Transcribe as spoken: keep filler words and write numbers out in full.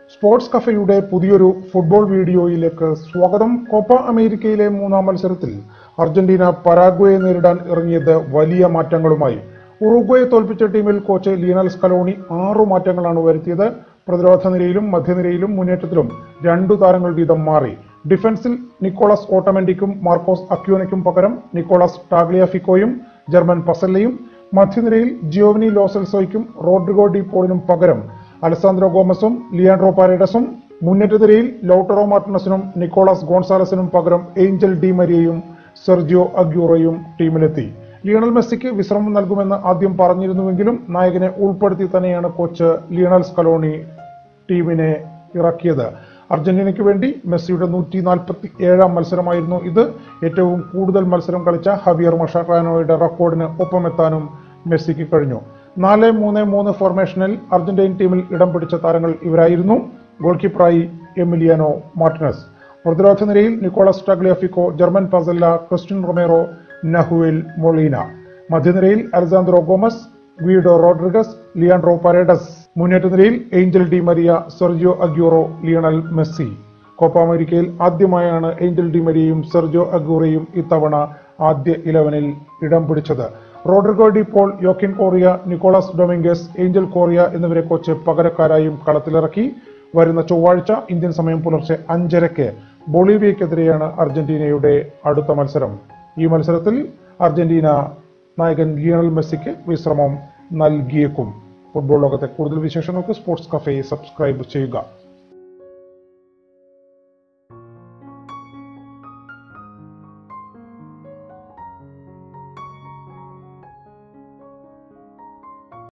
Sports കഫയുടെ പുതിയൊരു football വീഡിയോയിലേക്ക് സ്വാഗതം. കോപ്പ അമേരിക്കയിലെ മൂന്നാം മത്സരത്തിൽ അർജന്റീന പരാഗ്വയെ നേരിടാൻ ഇറങ്ങിയത് വലിയ മാറ്റങ്ങളുമായി. ഉറുഗ്വയെ തോൽപ്പിച്ച ടീമിൽ കോച്ച് ലിയണൽ സ്കലോണി ആറു മാറ്റങ്ങളാണ് വരുത്തിയത്. പ്രതിരോധ നിരയിലും മധ്യനിരയിലും മുന്നേറ്റത്തിലും രണ്ടു താരങ്ങൾ വീതം മാറി. ഡിഫൻസിൽ നിക്കോളാസ് ഓട്ടമെന്റിക്കും മാർക്കോസ് അക്യൂനയ്ക്കും പകരം നിക്കോളാസ് ടാഗ്ലിയാഫിക്കോയും ജർമ്മൻ പസല്ലയും, മധ്യനിരയിൽ ജിയോവനി ലോസെൽസോയ്ക്കും റോഡ്രിഗോ ഡി പോളിനും പകരം അലസാന്ദ്രോ ഗോമസും ലിയാൻഡ്രോ പാരേഡസും, മുന്നേറ്റനിരയിൽ ലൗട്ടറോ മാർട്ടിനസിനും നിക്കോളാസ് ഗോൺസാലസിനും പകരം ഏഞ്ചൽ ഡി മരിയയും സെർജിയോ അഗ്യൂറോയും ടീമിലെത്തി. ലിയണൽ മെസ്സിക്ക് വിശ്രമം നൽകുമെന്ന് ആദ്യം പറഞ്ഞിരുന്നുവെങ്കിലും നായകനെ ഉൾപ്പെടുത്തി തന്നെയാണ് കോച്ച് ലിയണൽ സ്കലോണി ടീമിനെ ഇറക്കിയത്. അർജന്റീനയ്ക്ക് വേണ്ടി മെസ്സിയുടെ നൂറ്റി നാൽപ്പത്തി ഏഴാം മത്സരമായിരുന്നു ഇത്. ഏറ്റവും കൂടുതൽ മത്സരം കളിച്ച ഹവിയർ മഷറാനോയുടെ റെക്കോർഡിന് ഒപ്പമെത്താനും മെസ്സിക്ക് കഴിഞ്ഞു. നാല് മൂന്ന് മൂന്ന് ഫോർമേഷനിൽ അർജന്റീൻ ടീമിൽ ഇടം പിടിച്ച താരങ്ങൾ ഇവരായിരുന്നു. ഗോൾ കീപ്പറായി എമിലിയാനോ മാർട്ടിനസ്, പ്രതിരോധ നിരയിൽ Nicolas Tagliafico, German Pezzella, Cristian Romero, Nahuel Molina, മധ്യനിരയിൽ Alejandro Gomez, Guido Rodriguez, Leandro Paredes, മുന്നേറ്റ നിരയിൽ Angel Di Maria, Sergio Aguero, Lionel Messi. Copa അമേരിക്കയിൽ ആദ്യമായാണ് ഏഞ്ചൽ ഡി മരിയയും സെർജിയോ അഗ്യൂറോയും ഇത്തവണ ആദ്യ ഇലവനിൽ ഇടം പിടിച്ചത്. Rodrigo De Paul, Joaquin Correa, Nicolas Dominguez, Angel Correa എന്നിവരെ കോച്ച് പകരക്കാരായും കളത്തിലിറക്കി. വരുന്ന ചൊവ്വാഴ്ച ഇന്ത്യൻ സമയം പുലർച്ചെ അഞ്ചരയ്ക്ക് ബൊളീവിയക്കെതിരെയാണ് അർജന്റീനയുടെ അടുത്ത മത്സരം. ഈ മത്സരത്തിൽ അർജന്റീന നായകൻ ലിയണൽ മെസ്സിക്ക് വിശ്രമം നൽകിയേക്കും. ഫുട്ബോൾ ലോകത്തെ കൂടുതൽ വിശേഷങ്ങൾക്ക് സ്പോർട്സ് കഫേ സബ്സ്ക്രൈബ് ചെയ്യുക.